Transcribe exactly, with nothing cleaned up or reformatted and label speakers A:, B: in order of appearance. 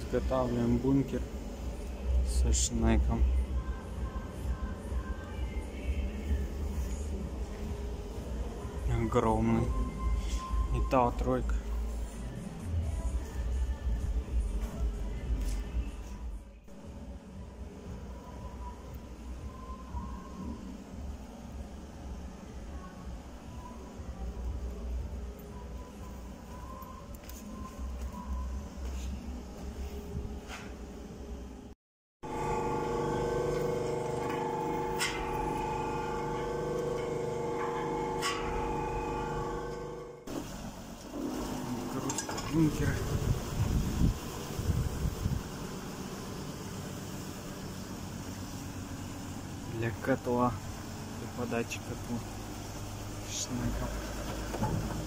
A: изготавливаем бункер со шнеком. Огромный. И та тройка. Бункер. Для котла, для подачи котлу шнеком.